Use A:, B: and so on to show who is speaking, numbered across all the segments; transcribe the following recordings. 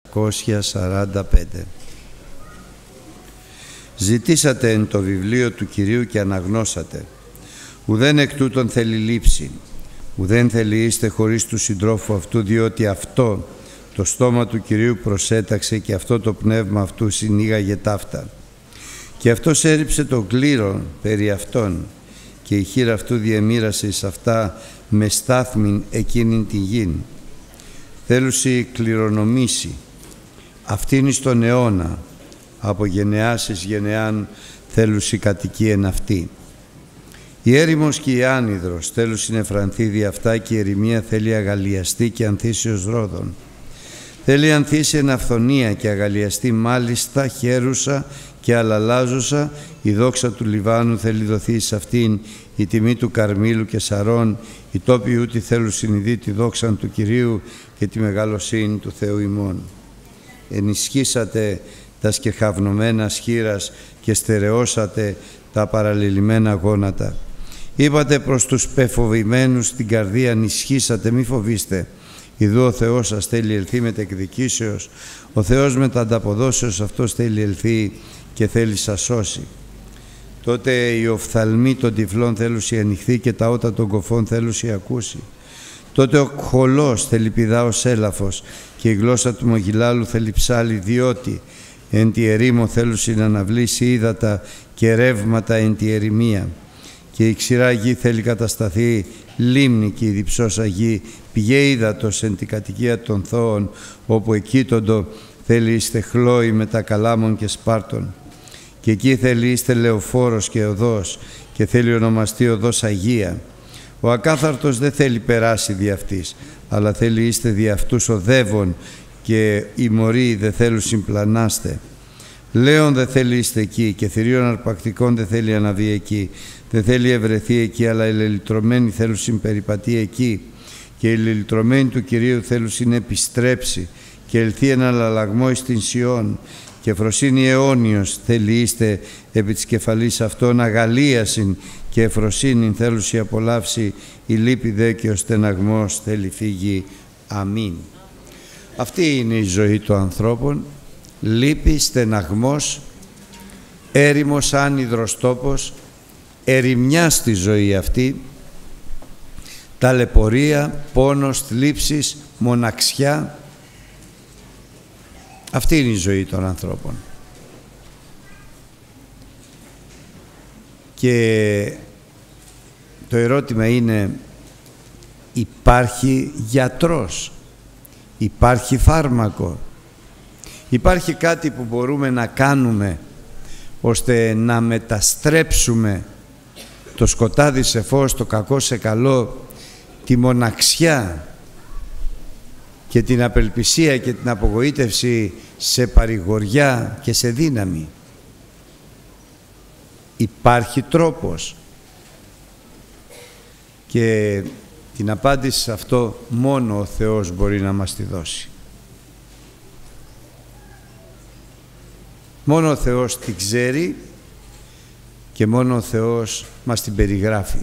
A: 245. Ζητήσατε εν το βιβλίο του Κυρίου και αναγνώσατε. Ουδέν εκ τούτων θέλει λήψη, ουδέν θέλει είστε χωρίς του συντρόφου αυτού, διότι αυτό το στόμα του Κυρίου προσέταξε και αυτό το πνεύμα αυτού συνήγαγε ταύτα. Και αυτός έριψε το κλήρο περί αυτών και η χείρα αυτού διεμήρασε εις αυτά με στάθμην εκείνην τη γην. Θέλουσι κληρονομήσει αυτήν εις τον αιώνα, από γενεάς εις γενεάν θέλουσι κατοικεί εν αυτή. Η έρημος και η άνυδρος θέλουσι νεφρανθεί δι' αυτά και η ερημία θέλει αγαλιαστεί και ανθίσει ως ρόδον. Θέλει ανθίσει εν αυθονία και αγαλιαστεί μάλιστα χέρουσα και αλαλάζουσα, η δόξα του Λιβάνου θέλει δοθεί σε αυτήν, η τιμή του Καρμήλου και Σαρών, οι τόποι ούτι θέλουν συνειδεί τη δόξα του Κυρίου και τη μεγαλοσύνη του Θεού ημών. Ενισχύσατε τα σκεχαυνωμένα σχήρας και στερεώσατε τα παραλυλημένα γόνατα. Είπατε προς τους πεφοβημένους την καρδία, ενισχύσατε, μη φοβήστε. Ιδού ο Θεός σας θέλει ελθεί με εκδικήσεως, ο Θεός με τα ανταποδόσεως αυτός θέλει ελθεί και θέλει σας σώσει. Τότε οι οφθαλμοί των τυφλών θέλουσι ανοιχθεί και τα ότα των κοφών θέλουσι ακούσει. Τότε ο χολός θέλει πηδά ως έλαφος και η γλώσσα του μογιλάλου θέλει ψάλει, διότι εν τη ερήμο θέλουσι να αναβλήσει ύδατα και ρεύματα εν τη ερημία. Και η ξηρά γη θέλει κατασταθεί λίμνη και η διψώσα γη πηγέ ύδατος εν την κατοικία των θώων, όπου εκείτοντο θέλει είστε χλώοι με τα καλάμων και σπάρτων. Και εκεί θέλει είστε λεωφόρος και οδός και θέλει ονομαστεί οδός Αγία. Ο ακάθαρτος δεν θέλει περάσει δι' αυτής, αλλά θέλει είστε δι' αυτούς οδεύων και οι μωροί δεν θέλουν συμπλανάστε. Λέων δεν θέλει είστε εκεί και θηρίων αρπακτικών δεν θέλει αναβεί εκεί. Δεν θέλει ευρεθεί εκεί, αλλά οι λελυτρωμένοι θέλουν συμπεριπατεί εκεί. Και οι λελυτρωμένοι του Κυρίου θέλουν συνεπιστρέψει και ελθεί ένα αλλαγμό εις την Σιών. Και φροσύνη αιώνιος θέλει είστε επί της κεφαλής αυτών, αγαλίασιν και εφροσύνην θέλουσι απολαύσει, η λύπη δε και ο στεναγμός θέλει φύγει. Αμήν. Αυτή είναι η ζωή των ανθρώπων. Λύπη, στεναγμός, έρημος, άνυδρος τόπος, ερημιά στη ζωή αυτή, ταλαιπωρία, πόνος, θλίψεις, μοναξιά. Αυτή είναι η ζωή των ανθρώπων. Και το ερώτημα είναι, υπάρχει γιατρός, υπάρχει φάρμακο, υπάρχει κάτι που μπορούμε να κάνουμε ώστε να μεταστρέψουμε το σκοτάδι σε φως, το κακό σε καλό, τη μοναξιά και την απελπισία και την απογοήτευση σε παρηγοριά και σε δύναμη? Υπάρχει τρόπος? Και την απάντηση σε αυτό μόνο ο Θεός μπορεί να μας τη δώσει. Μόνο ο Θεός την ξέρει και μόνο ο Θεός μας την περιγράφει.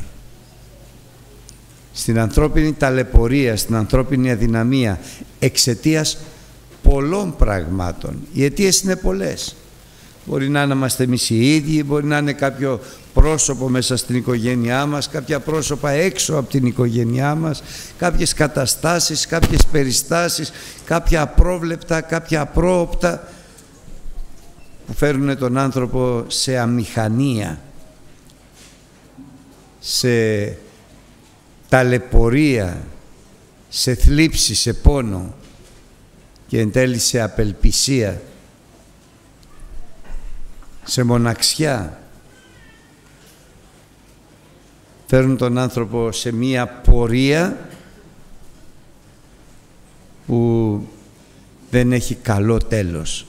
A: Στην ανθρώπινη ταλαιπωρία, στην ανθρώπινη αδυναμία, εξαιτίας πολλών πραγμάτων. Οι αιτίες είναι πολλές. Μπορεί να είμαστε εμείς οι ίδιοι, μπορεί να είναι κάποιο πρόσωπο μέσα στην οικογένειά μας, κάποια πρόσωπα έξω από την οικογένειά μας, κάποιες καταστάσεις, κάποιες περιστάσεις, κάποια απρόβλεπτα, κάποια απρόοπτα, που φέρνουν τον άνθρωπο σε αμηχανία, σε ταλαιπωρία, σε θλίψη, σε πόνο και εν τέλει σε απελπισία, σε μοναξιά. Φέρνουν τον άνθρωπο σε μία πορεία που δεν έχει καλό τέλος.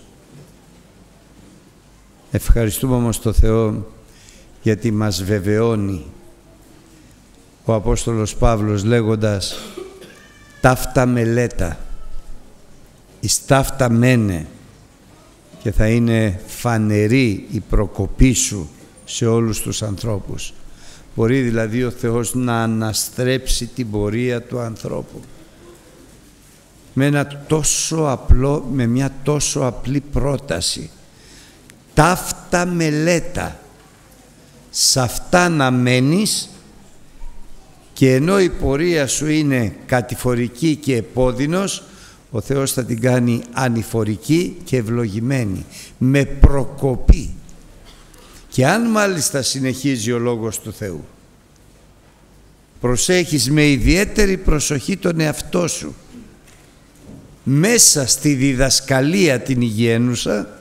A: Ευχαριστούμε όμως τον Θεό γιατί μας βεβαιώνει ο Απόστολος Παύλος λέγοντας «Ταύτα μελέτα, εις ταύτα μένε» και θα είναι φανερή η προκοπή σου σε όλους τους ανθρώπους. Μπορεί δηλαδή ο Θεός να αναστρέψει την πορεία του ανθρώπου. με μια τόσο απλή πρόταση. Ταύτα μελέτα. Σ' αυτά να μένεις, και ενώ η πορεία σου είναι κατηφορική και επώδυνος, ο Θεός θα την κάνει ανηφορική και ευλογημένη, με προκοπή. Και αν μάλιστα συνεχίζει ο Λόγος του Θεού, προσέχεις με ιδιαίτερη προσοχή τον εαυτό σου, μέσα στη διδασκαλία την υγιένουσα,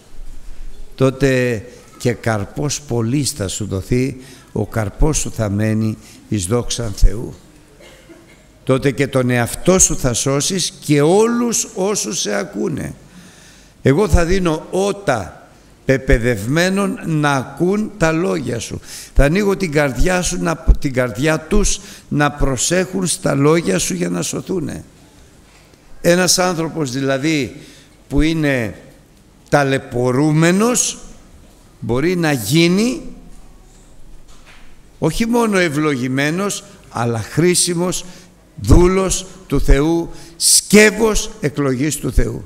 A: τότε και καρπός πολύς θα σου δοθεί, ο καρπός σου θα μένει εις δόξαν Θεού. Τότε και τον εαυτό σου θα σώσεις και όλους όσους σε ακούνε. Εγώ θα δίνω ότα πεπαιδευμένων να ακούν τα λόγια σου. Θα ανοίγω την καρδιά σου, την καρδιά τους να προσέχουν στα λόγια σου για να σωθούνε. Ένας άνθρωπος δηλαδή που είναι ταλαιπωρούμενος μπορεί να γίνει όχι μόνο ευλογημένος, αλλά χρήσιμος δούλος του Θεού, σκεύος εκλογής του Θεού.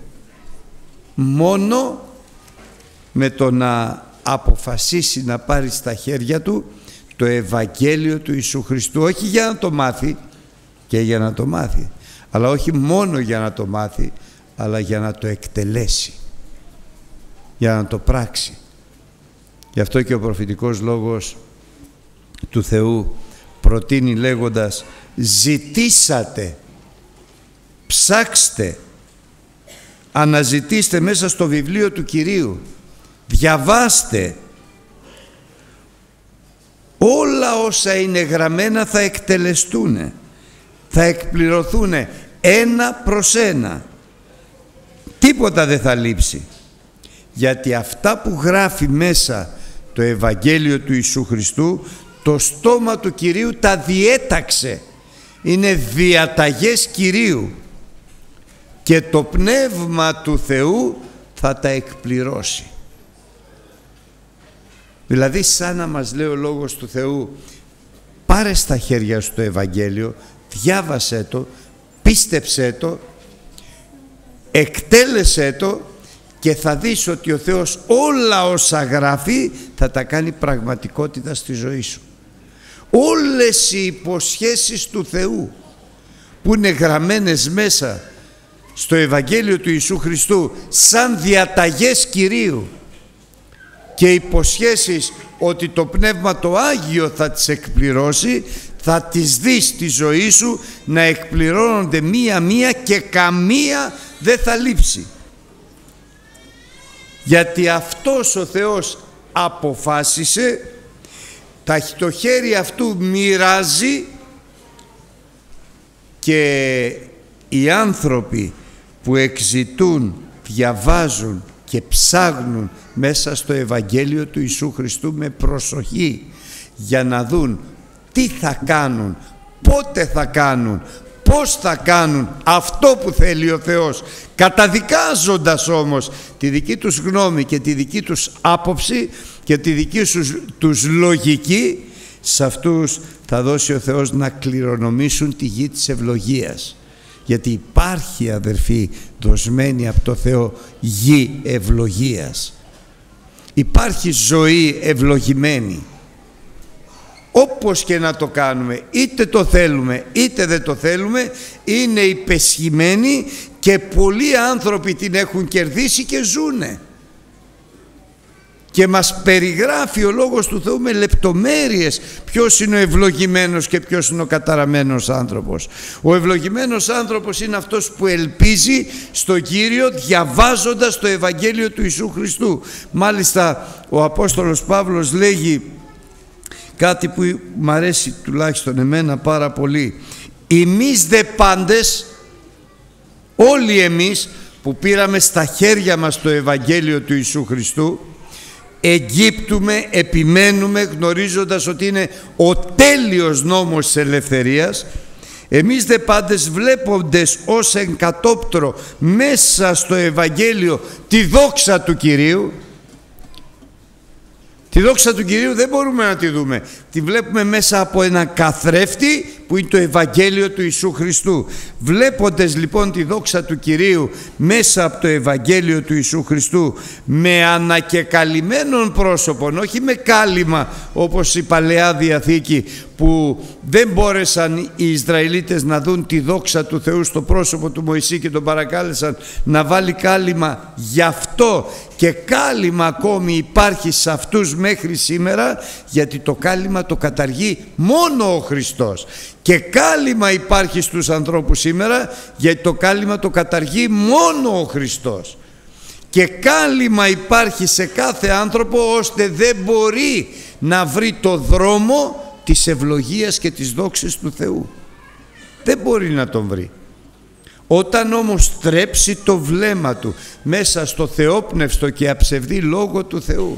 A: Μόνο με το να αποφασίσει να πάρει στα χέρια του το Ευαγγέλιο του Ιησού Χριστού, όχι για να το μάθει, και για να το μάθει, αλλά όχι μόνο για να το μάθει, αλλά για να το εκτελέσει, για να το πράξει. Γι' αυτό και ο προφητικός λόγος του Θεού προτείνει λέγοντας: ζητήσατε, ψάξτε, αναζητήστε μέσα στο βιβλίο του Κυρίου, διαβάστε. Όλα όσα είναι γραμμένα θα εκτελεστούν, θα εκπληρωθούν ένα προς ένα. Τίποτα δεν θα λείψει, γιατί αυτά που γράφει μέσα το Ευαγγέλιο του Ιησού Χριστού, το στόμα του Κυρίου τα διέταξε. Είναι διαταγές Κυρίου και το Πνεύμα του Θεού θα τα εκπληρώσει. Δηλαδή σαν να μας λέει ο Λόγος του Θεού: πάρε στα χέρια σου το Ευαγγέλιο, διάβασέ το, πίστεψέ το, εκτέλεσέ το, και θα δεις ότι ο Θεός όλα όσα γράφει θα τα κάνει πραγματικότητα στη ζωή σου. Όλες οι υποσχέσεις του Θεού που είναι γραμμένες μέσα στο Ευαγγέλιο του Ιησού Χριστού σαν διαταγές Κυρίου και υποσχέσεις ότι το Πνεύμα το Άγιο θα τις εκπληρώσει, θα τις δεις στη ζωή σου να εκπληρώνονται μία-μία και καμία δεν θα λείψει. Γιατί αυτός ο Θεός αποφάσισε, το χέρι αυτού μοιράζει, και οι άνθρωποι που εξητούν, διαβάζουν και ψάχνουν μέσα στο Ευαγγέλιο του Ιησού Χριστού με προσοχή για να δουν τι θα κάνουν, πότε θα κάνουν, πώς θα κάνουν αυτό που θέλει ο Θεός, καταδικάζοντας όμως τη δική τους γνώμη και τη δική τους άποψη και τη δική τους λογική, σε αυτούς θα δώσει ο Θεός να κληρονομήσουν τη γη της ευλογίας. Γιατί υπάρχει, αδερφοί, δοσμένη από το Θεό γη ευλογίας. Υπάρχει ζωή ευλογημένη. Όπως και να το κάνουμε, είτε το θέλουμε είτε δεν το θέλουμε, είναι υπεσχημένη και πολλοί άνθρωποι την έχουν κερδίσει και ζουνε. Και μας περιγράφει ο Λόγος του Θεού με λεπτομέρειες ποιος είναι ο ευλογημένος και ποιος είναι ο καταραμένος άνθρωπος. Ο ευλογημένος άνθρωπος είναι αυτός που ελπίζει στον Κύριο διαβάζοντας το Ευαγγέλιο του Ιησού Χριστού. Μάλιστα ο Απόστολος Παύλος λέγει κάτι που μου αρέσει τουλάχιστον εμένα πάρα πολύ: εμείς δε πάντες, όλοι εμείς που πήραμε στα χέρια μας το Ευαγγέλιο του Ιησού Χριστού, εγκύπτουμε, επιμένουμε, γνωρίζοντας ότι είναι ο τέλειος νόμος της ελευθερίας, εμείς δε πάντες βλέποντες ως εγκατόπτρο μέσα στο Ευαγγέλιο τη δόξα του Κυρίου. Τη δόξα του Κυρίου δεν μπορούμε να τη δούμε. Τη βλέπουμε μέσα από έναν καθρέφτη που είναι το Ευαγγέλιο του Ιησού Χριστού. Βλέποντας λοιπόν τη δόξα του Κυρίου μέσα από το Ευαγγέλιο του Ιησού Χριστού, με ανακεκαλυμμένων πρόσωπων, όχι με κάλυμα όπως η Παλαιά Διαθήκη, που δεν μπόρεσαν οι Ισραηλίτες να δουν τη δόξα του Θεού στο πρόσωπο του Μωυσή και τον παρακάλεσαν να βάλει κάλυμα. Γι' αυτό και κάλυμα ακόμη υπάρχει σε αυτούς μέχρι σήμερα, γιατί το κάλυμα το καταργεί μόνο ο Χριστός. Και κάλυμα υπάρχει στους ανθρώπους σήμερα, γιατί το κάλυμα το καταργεί μόνο ο Χριστός. Και κάλυμα υπάρχει σε κάθε άνθρωπο, ώστε δεν μπορεί να βρει το δρόμο της ευλογίας και της δόξης του Θεού. Δεν μπορεί να τον βρει. Όταν όμως στρέψει το βλέμμα του μέσα στο θεόπνευστο και αψευδή Λόγο του Θεού,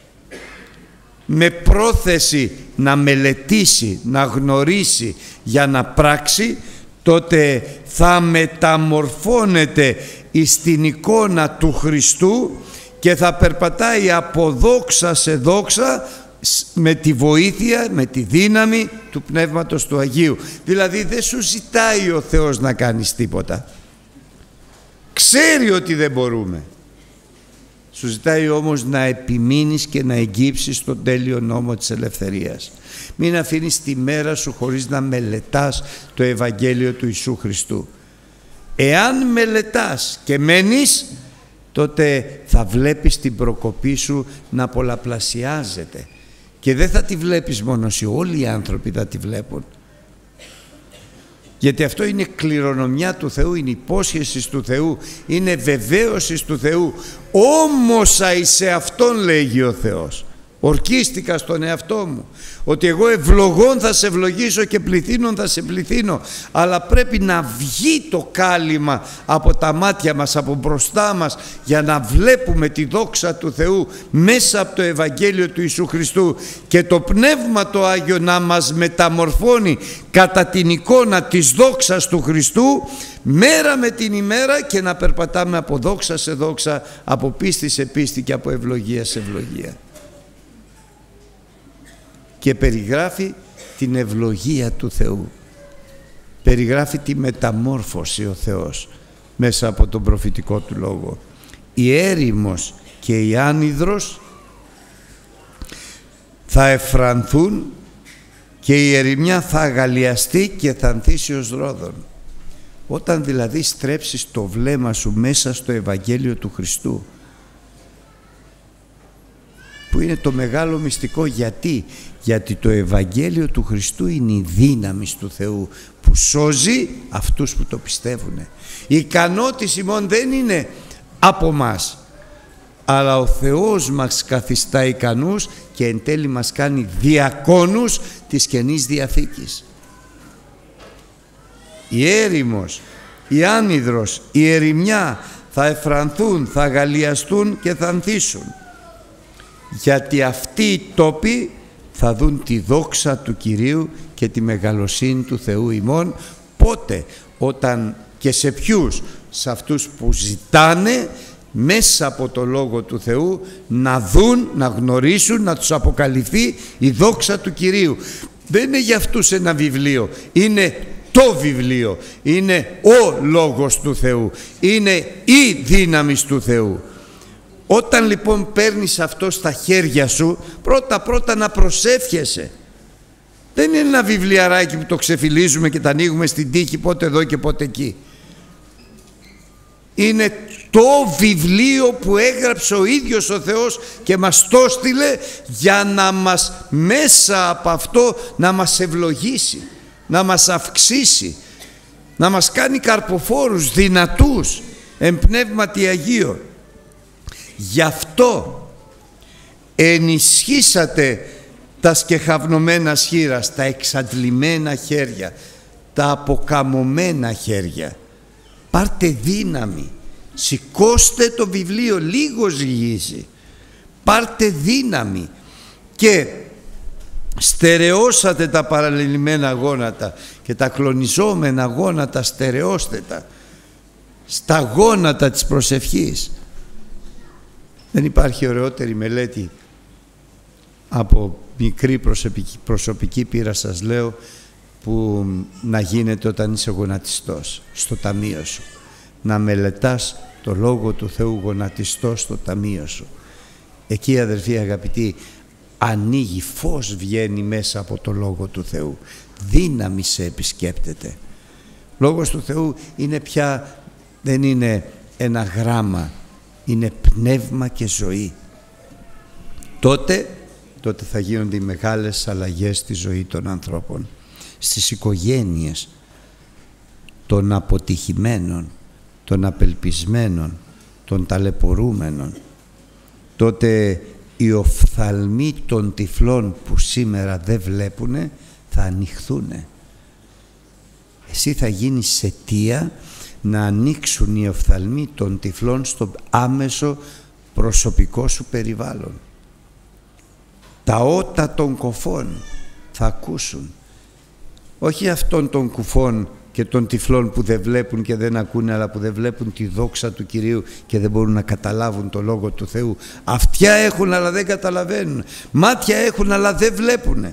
A: με πρόθεση να μελετήσει, να γνωρίσει για να πράξει, τότε θα μεταμορφώνεται στην εικόνα του Χριστού και θα περπατάει από δόξα σε δόξα, με τη βοήθεια, με τη δύναμη του Πνεύματος του Αγίου. Δηλαδή δεν σου ζητάει ο Θεός να κάνεις τίποτα. Ξέρει ότι δεν μπορούμε. Σου ζητάει όμως να επιμείνεις και να εγγύψεις τον τέλειο νόμο της ελευθερίας. Μην αφήνεις τη μέρα σου χωρίς να μελετάς το Ευαγγέλιο του Ιησού Χριστού. Εάν μελετάς και μένεις, τότε θα βλέπεις την προκοπή σου να πολλαπλασιάζεται. Και δεν θα τη βλέπεις μόνο εσύ, όλοι οι άνθρωποι θα τη βλέπουν. Γιατί αυτό είναι κληρονομιά του Θεού, είναι υπόσχεση του Θεού, είναι βεβαίωση του Θεού. Όμως σε Αυτόν, λέγει ο Θεός. Ορκίστηκα στον εαυτό μου ότι εγώ ευλογών θα σε ευλογήσω και πληθύνων θα σε πληθύνω, αλλά πρέπει να βγει το κάλυμα από τα μάτια μας, από μπροστά μας, για να βλέπουμε τη δόξα του Θεού μέσα από το Ευαγγέλιο του Ιησού Χριστού, και το Πνεύμα το Άγιο να μας μεταμορφώνει κατά την εικόνα της δόξας του Χριστού μέρα με την ημέρα, και να περπατάμε από δόξα σε δόξα, από πίστη σε πίστη και από ευλογία σε ευλογία. Και περιγράφει την ευλογία του Θεού, περιγράφει τη μεταμόρφωση ο Θεός μέσα από τον προφητικό του λόγο. Η έρημος και η άνυδρος θα εφρανθούν και η ερημιά θα αγαλιαστεί και θα ανθίσει ως ρόδον. Όταν δηλαδή στρέψεις το βλέμμα σου μέσα στο Ευαγγέλιο του Χριστού, που είναι το μεγάλο μυστικό. Γιατί το Ευαγγέλιο του Χριστού είναι η δύναμη του Θεού που σώζει αυτούς που το πιστεύουν. Η ικανότηση ημών δεν είναι από μας, αλλά ο Θεός μας καθιστά ικανούς και εν τέλει μας κάνει διακόνους της Καινής Διαθήκης. Η έρημος, η άνυδρος, η ερημιά θα εφρανθούν, θα αγαλιαστούν και θα ανθίσουν. Γιατί αυτοί οι τόποι θα δουν τη δόξα του Κυρίου και τη μεγαλοσύνη του Θεού ημών. Πότε? Όταν και σε ποιους? Σε αυτούς που ζητάνε μέσα από το Λόγο του Θεού να δουν, να γνωρίσουν, να τους αποκαλυφθεί η δόξα του Κυρίου. Δεν είναι για αυτούς ένα βιβλίο, είναι το βιβλίο, είναι ο Λόγος του Θεού, είναι η δύναμη του Θεού. Όταν λοιπόν παίρνεις αυτό στα χέρια σου, πρώτα να προσεύχεσαι. Δεν είναι ένα βιβλιαράκι που το ξεφυλίζουμε και τα ανοίγουμε στην τύχη πότε εδώ και πότε εκεί. Είναι το βιβλίο που έγραψε ο ίδιος ο Θεός και μας το στείλε για να μας, μέσα από αυτό, να μας ευλογήσει, να μας αυξήσει, να μας κάνει καρποφόρους, δυνατούς, εν πνεύματι Αγίο. Γι' αυτό ενισχύσατε τα σκεχαυνωμένα σχήρα, τα εξαντλημένα χέρια, τα αποκαμωμένα χέρια. Πάρτε δύναμη, σηκώστε το βιβλίο, λίγο ζυγίζει, πάρτε δύναμη και στερεώσατε τα παραλυμμένα γόνατα και τα κλονιζόμενα γόνατα, στερεώστε τα στα γόνατα της προσευχής. Δεν υπάρχει ωραιότερη μελέτη Από μικρή προσωπική πείρα σας λέω, που να γίνεται όταν είσαι γονατιστός στο ταμείο σου. Να μελετάς το Λόγο του Θεού γονατιστός στο ταμείο σου. Εκεί, αδερφοί αγαπητοί, ανοίγει φως, βγαίνει μέσα από το Λόγο του Θεού. Δύναμη σε επισκέπτεται. Λόγος του Θεού είναι πια, δεν είναι ένα γράμμα, είναι πνεύμα και ζωή. Τότε θα γίνονται οι μεγάλες αλλαγές στη ζωή των ανθρώπων, στις οικογένειες των αποτυχημένων, των απελπισμένων, των ταλαιπωρούμενων. Τότε οι οφθαλμοί των τυφλών που σήμερα δεν βλέπουνε θα ανοιχθούνε. Εσύ θα γίνεις αιτία να ανοίξουν οι οφθαλμοί των τυφλών στο άμεσο προσωπικό σου περιβάλλον. Τα ότα των κοφών θα ακούσουν. Όχι αυτών των κουφών και των τυφλών που δεν βλέπουν και δεν ακούνε, αλλά που δεν βλέπουν τη δόξα του Κυρίου και δεν μπορούν να καταλάβουν το Λόγο του Θεού. Αυτιά έχουν αλλά δεν καταλαβαίνουν. Μάτια έχουν αλλά δεν βλέπουν.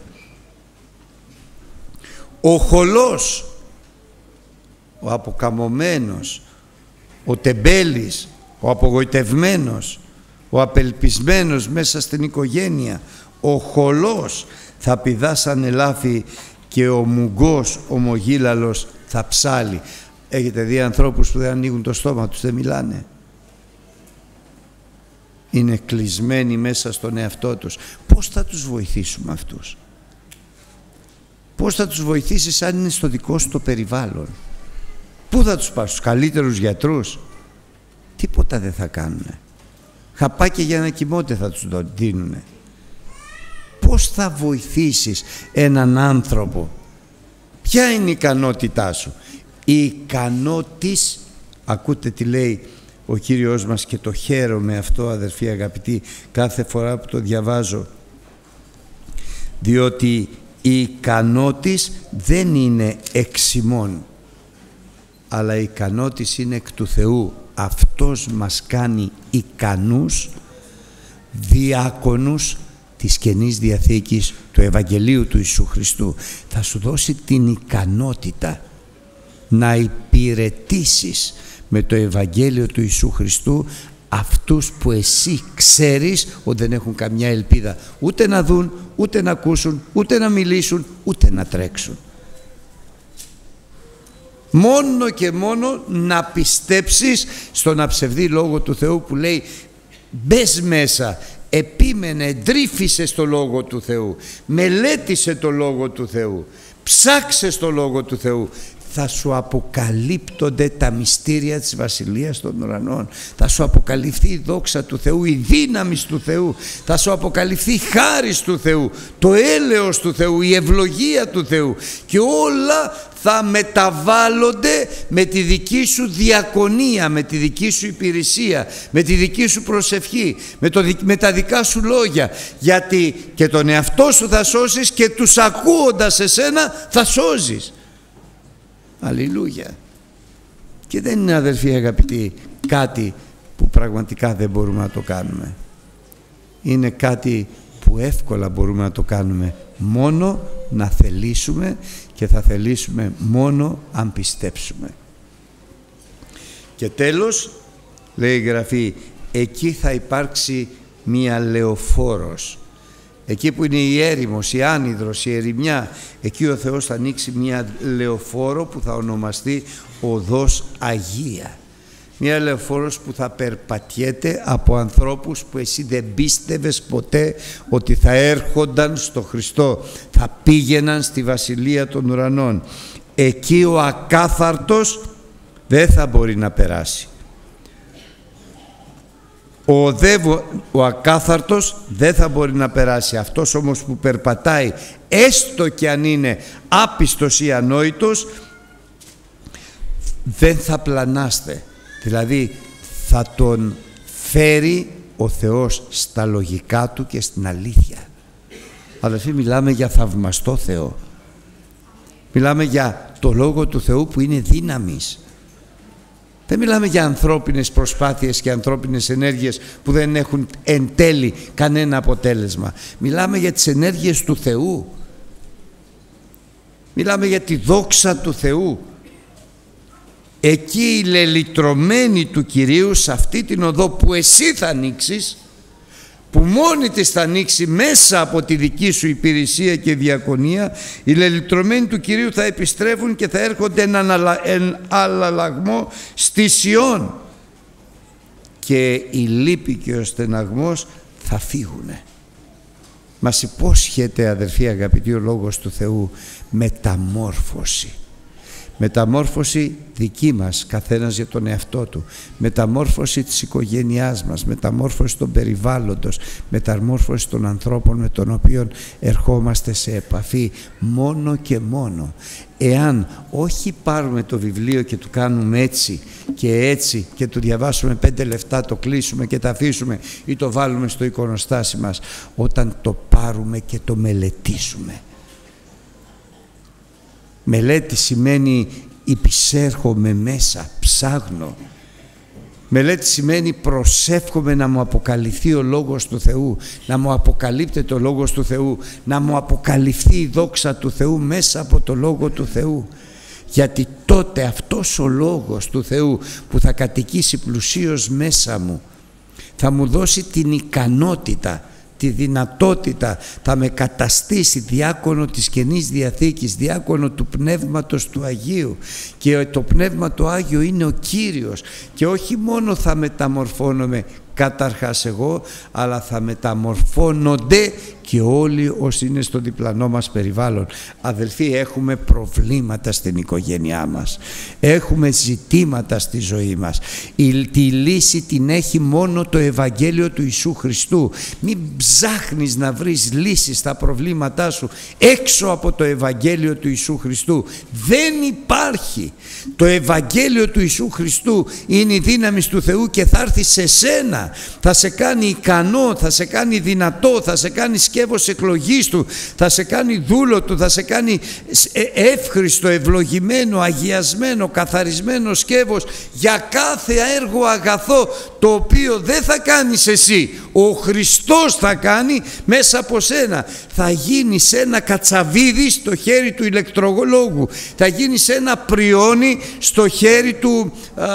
A: Ο χολός, ο αποκαμωμένος, ο τεμπέλης, ο απογοητευμένος, ο απελπισμένος μέσα στην οικογένεια, ο χολός θα πηδά σαν ελάφι και ο μουγκός, ο μογίλαλος θα ψάλει. Έχετε δει ανθρώπους που δεν ανοίγουν το στόμα τους, δεν μιλάνε. Είναι κλεισμένοι μέσα στον εαυτό τους. Πώς θα τους βοηθήσουμε αυτούς? Πώς θα τους βοηθήσεις αν είναι στο δικό σου το περιβάλλον? Πού θα τους πας? Στους καλύτερους γιατρούς? Τίποτα δεν θα κάνουνε. Χαπάκια για να κοιμώνται θα τους δίνουνε. Πώς θα βοηθήσεις έναν άνθρωπο? Ποια είναι η ικανότητά σου? Η ικανότης, ακούτε τι λέει ο Κύριος μας και το χαίρομαι αυτό, αδερφοί αγαπητοί, κάθε φορά που το διαβάζω, διότι η ικανότης δεν είναι εξ ημών, αλλά η ικανότης είναι εκ του Θεού. Αυτός μας κάνει ικανούς διάκονους της Καινής Διαθήκης, του Ευαγγελίου του Ιησού Χριστού. Θα σου δώσει την ικανότητα να υπηρετήσεις με το Ευαγγέλιο του Ιησού Χριστού αυτούς που εσύ ξέρεις ότι δεν έχουν καμιά ελπίδα ούτε να δουν, ούτε να ακούσουν, ούτε να μιλήσουν, ούτε να τρέξουν. Μόνο και μόνο να πιστέψεις στον αψευδή Λόγο του Θεού που λέει μπες μέσα, επίμενε, ντρίφησε στο Λόγο του Θεού, μελέτησε το Λόγο του Θεού, ψάξε στο Λόγο του Θεού. Θα σου αποκαλύπτονται τα μυστήρια της Βασιλείας των Ουρανών. Θα σου αποκαλυφθεί η δόξα του Θεού, η δύναμη του Θεού. Θα σου αποκαλυφθεί η χάρις του Θεού, το έλεος του Θεού, η ευλογία του Θεού. Και όλα θα μεταβάλλονται με τη δική σου διακονία, με τη δική σου υπηρεσία, με τη δική σου προσευχή, με τα δικά σου λόγια. Γιατί και τον εαυτό σου θα σώσεις και τους ακούοντας εσένα θα σώζεις. Αλληλούια. Και δεν είναι, αδελφοί αγαπητοί, κάτι που πραγματικά δεν μπορούμε να το κάνουμε. Είναι κάτι που εύκολα μπορούμε να το κάνουμε μόνο να θελήσουμε, και θα θελήσουμε μόνο αν πιστέψουμε. Και τέλος λέει η Γραφή, εκεί θα υπάρξει μία λεωφόρος. Εκεί που είναι η έρημος, η άνυδρος, η ερημιά, εκεί ο Θεός θα ανοίξει μια λεωφόρο που θα ονομαστεί Οδός Αγία. Μια λεωφόρος που θα περπατιέται από ανθρώπους που εσύ δεν πίστευες ποτέ ότι θα έρχονταν στο Χριστό, θα πήγαιναν στη Βασιλεία των Ουρανών. Εκεί ο ακάθαρτος δεν θα μπορεί να περάσει. Ο ακάθαρτος δεν θα μπορεί να περάσει. Αυτός όμως που περπατάει, έστω και αν είναι άπιστος ή ανόητος, δεν θα πλανάστε. Δηλαδή θα τον φέρει ο Θεός στα λογικά του και στην αλήθεια. Αδελφοί, μιλάμε για θαυμαστό Θεό. Μιλάμε για το Λόγο του Θεού που είναι δύναμης. Δεν μιλάμε για ανθρώπινες προσπάθειες και ανθρώπινες ενέργειες που δεν έχουν εν τέλει κανένα αποτέλεσμα. Μιλάμε για τις ενέργειες του Θεού. Μιλάμε για τη δόξα του Θεού. Εκεί η λελυτρωμένη του Κυρίου, σε αυτή την οδό που εσύ θα ανοίξεις, που μόνη της θα ανοίξει μέσα από τη δική σου υπηρεσία και διακονία, οι λελυτρωμένοι του Κυρίου θα επιστρέφουν και θα έρχονται εν αλλαλαγμό στη Σιών, και η λύπη και ο στεναγμός θα φύγουνε. Μας υπόσχεται, αδερφοί αγαπητοί, ο Λόγος του Θεού μεταμόρφωση. Μεταμόρφωση δική μας, καθένας για τον εαυτό του. Μεταμόρφωση της οικογένειάς μας, μεταμόρφωση των περιβάλλοντος, μεταμόρφωση των ανθρώπων με τον οποίο ερχόμαστε σε επαφή, μόνο και μόνο εάν όχι πάρουμε το βιβλίο και του κάνουμε έτσι και του διαβάσουμε 5 λεπτά, το κλείσουμε και το αφήσουμε ή το βάλουμε στο εικονοστάσι μας, όταν το πάρουμε και το μελετήσουμε. Μελέτη σημαίνει υπησέρχομαι μέσα, ψάχνω. Μελέτη σημαίνει προσεύχομαι να μου αποκαλυφθεί ο Λόγος του Θεού, να μου αποκαλύπτεται ο Λόγος του Θεού, να μου αποκαλυφθεί η δόξα του Θεού μέσα από το Λόγο του Θεού. Γιατί τότε αυτός ο Λόγος του Θεού που θα κατοικήσει πλουσίως μέσα μου θα μου δώσει την ικανότητα, τη δυνατότητα, θα με καταστήσει διάκονο της Καινής Διαθήκης, διάκονο του Πνεύματος του Αγίου, και το Πνεύμα του Άγιο είναι ο Κύριος, και όχι μόνο θα μεταμορφώνομαι καταρχάς εγώ, αλλά θα μεταμορφώνονται και όλοι όσοι είναι στο διπλανό μας περιβάλλον. Αδελφοί, έχουμε προβλήματα στην οικογένειά μας, έχουμε ζητήματα στη ζωή μας. Τη λύση την έχει μόνο το Ευαγγέλιο του Ιησού Χριστού. Μην ψάχνεις να βρεις λύσεις στα προβλήματά σου έξω από το Ευαγγέλιο του Ιησού Χριστού. Δεν υπάρχει. Το Ευαγγέλιο του Ιησού Χριστού είναι η δύναμη του Θεού και θα έρθει σε σένα, θα σε κάνει ικανό, θα σε κάνει δυνατό, θα σε κάνει σκεύος εκλογής του, θα σε κάνει δούλο του, θα σε κάνει εύχριστο, ευλογημένο, αγιασμένο, καθαρισμένο σκεύος για κάθε έργο αγαθό, το οποίο δεν θα κάνεις εσύ, ο Χριστός θα κάνει μέσα από σένα. Θα γίνεις ένα κατσαβίδι στο χέρι του ηλεκτρολόγου, θα γίνεις ένα πριόνι στο χέρι του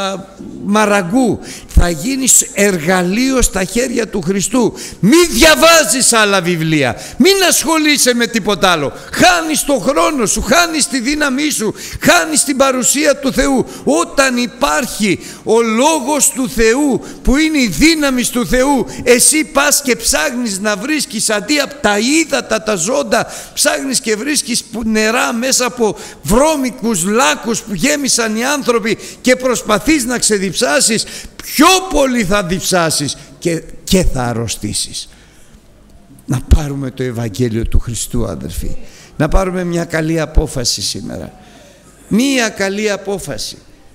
A: μαραγκού, θα γίνεις εργαλείο στα χέρια του Χριστού. Μην διαβάζεις άλλα βιβλία, μην ασχολείσαι με τίποτα άλλο. Χάνεις τον χρόνο σου, χάνεις τη δύναμή σου, χάνεις την παρουσία του Θεού. Όταν υπάρχει ο Λόγος του Θεού που είναι η δύναμη του Θεού, εσύ πας και ψάχνεις να βρίσκεις, αντί από τα ύδατα τα ζώντα, ψάχνεις και βρίσκεις νερά μέσα από βρώμικους λάκους που γέμισαν οι άνθρωποι και προσπαθείς να ξεδιψάσεις. Πιο πολύ θα διψάσεις και θα αρρωστήσεις. Να πάρουμε το Ευαγγέλιο του Χριστού, αδερφοί. Να πάρουμε μια καλή απόφαση σήμερα. Μια καλή απόφαση.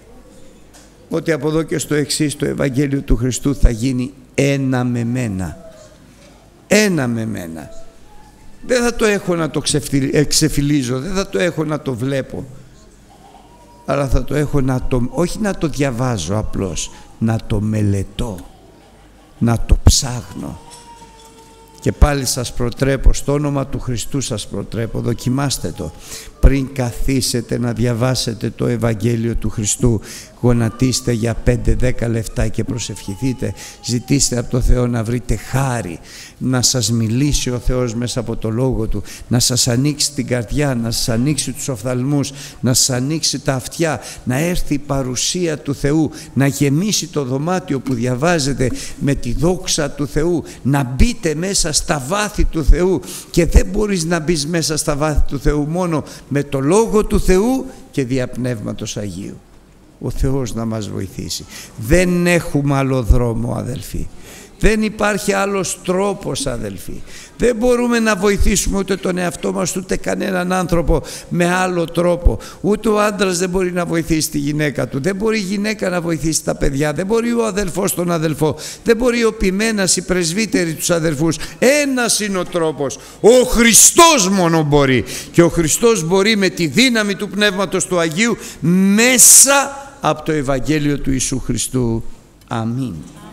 A: Ότι από εδώ και στο εξής το Ευαγγέλιο του Χριστού θα γίνει ένα με μένα. Ένα με μένα. Δεν θα το έχω να το ξεφυλίζω, δεν θα το έχω να το βλέπω, αλλά θα το έχω όχι να το διαβάζω απλώς, να το μελετώ, να το ψάχνω. Και πάλι σας προτρέπω, στο όνομα του Χριστού σας προτρέπω, δοκιμάστε το. Πριν καθίσετε να διαβάσετε το Ευαγγέλιο του Χριστού, γονατίστε για 5-10 λεπτά και προσευχηθείτε. Ζητήστε από το Θεό να βρείτε χάρη, να σας μιλήσει ο Θεός μέσα από το Λόγο Του, να σας ανοίξει την καρδιά, να σας ανοίξει τους οφθαλμούς, να σας ανοίξει τα αυτιά, να έρθει η παρουσία του Θεού, να γεμίσει το δωμάτιο που διαβάζετε με τη δόξα του Θεού, να μπείτε μέσα στα βάθη του Θεού. Και δεν μπορείς να μπεις μέσα στα βάθη του Θεού μόνο με το Λόγο του Θεού και δια Πνεύματος Αγίου. Ο Θεός να μας βοηθήσει. Δεν έχουμε άλλο δρόμο, αδελφοί. Δεν υπάρχει άλλος τρόπος, αδελφοί. Δεν μπορούμε να βοηθήσουμε ούτε τον εαυτό μας ούτε κανέναν άνθρωπο με άλλο τρόπο. Ούτε ο άντρας δεν μπορεί να βοηθήσει τη γυναίκα του, δεν μπορεί η γυναίκα να βοηθήσει τα παιδιά, δεν μπορεί ο αδελφός τον αδελφό, δεν μπορεί ο ποιμένας, οι πρεσβύτεροι τους αδελφούς. Ένας είναι ο τρόπος. Ο Χριστός μόνο μπορεί. Και ο Χριστός μπορεί με τη δύναμη του Πνεύματος του Αγίου μέσα από το Ευαγγέλιο του Ιησού Χριστού. Αμήν.